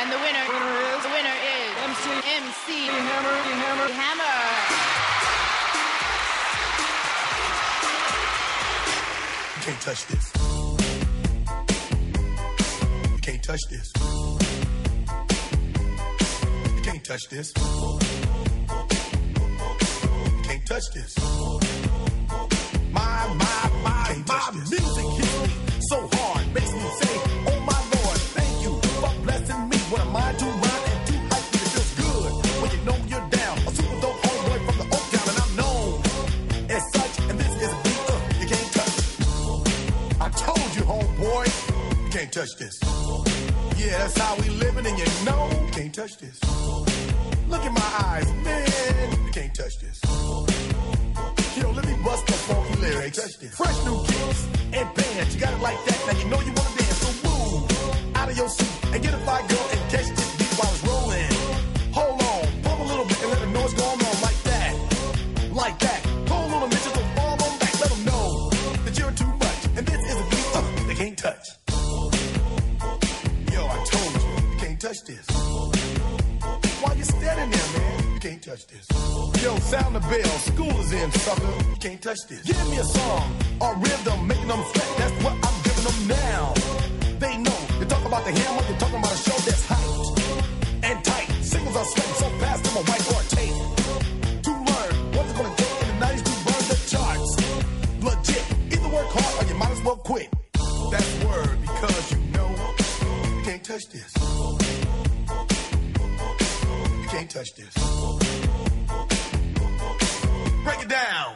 And the winner is MC Hammer. You can't touch this. You can't touch this. You can't touch this. You can't touch this. My music hits me so hard, makes me say, oh my Lord, thank you for blessing me. What am I to rhyme and too hype? It feels good when you know you're down. A super dope homeboy from the Oak Town, and I'm known as such. And this is a beat you can't touch. I told you, homeboy, you can't touch this. Yeah, that's how we living, and you know you can't touch this. Look in my eyes, man, you can't touch this. Yo, let me bust the funky lyrics. Fresh new kicks and bands. You got it like that. Now you know you want to dance. So move out of your seat and get a fly girl and catch this beat while it's rolling. Hold on, pump a little bit and let them know what's going on like that. Like that. Pull a little bitches and fall on back. Let them know that you're too much. And this is a beat they can't touch. Yo, I told you, you can't touch this. Why you standing there, man? You can't touch this. Yo, sound the bell, school is in, sucker. You can't touch this. Give me a song, a rhythm, making them sweat. That's what I'm giving them now. They know. You talk about the hammer, you're talking about a show that's hyped and tight. Singles are sweating so fast, them a white or tape. To learn what's it gonna take in the 90s to burn the charts. Legit. Either work hard or you might as well quit. That's word, because you know you can't touch this. You can't touch this. Break it down.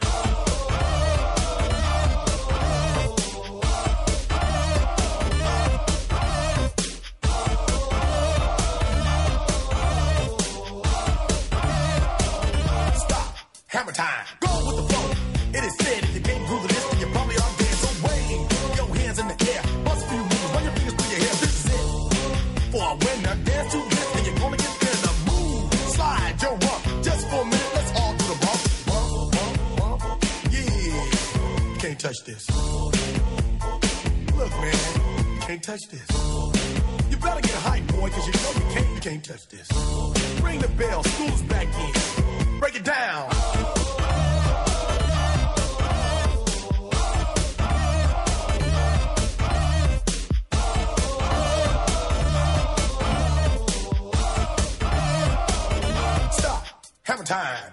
Stop. Hammer time. Go with the flow. It is said if you can't groove this, then you probably are dead. So wave your hands in the air. Bust a few moves. Run your fingers through your hair. This is it. For a winner, dance to this, and you're gonna get there. The move. Slide your rump. Just for a minute, let's all do the bump. Can't touch this. Look, man, you can't touch this. You better get hype, boy, because you know you can't touch this. Ring the bell, school's back in. Break it down. Stop. Hammer time.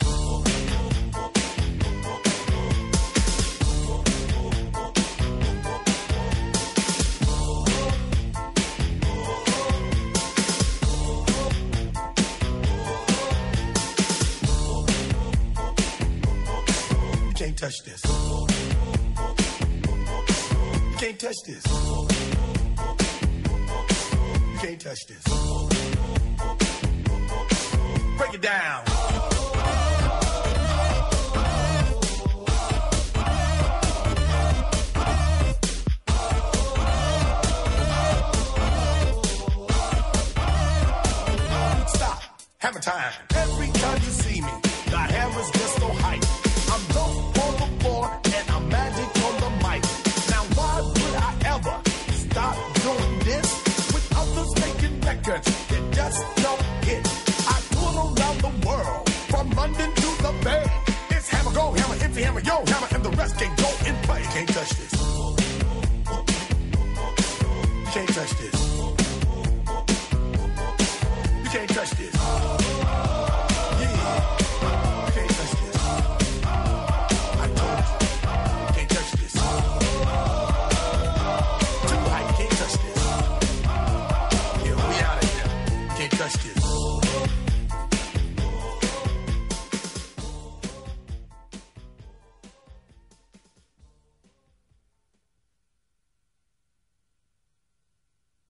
You can't touch this. You can't touch this. You can't touch this. Break it down. Stop. Hammer time. Every time you see me, the hammer's just so hype. I'm dope on the floor and I'm magic on the mic. Now why would I ever stop doing this with others making records that just don't hit? I tour around the world from London to the Bay. It's hammer, go hammer, empty hammer, yo hammer, and the rest can go in play. You can't touch this. You can't touch this.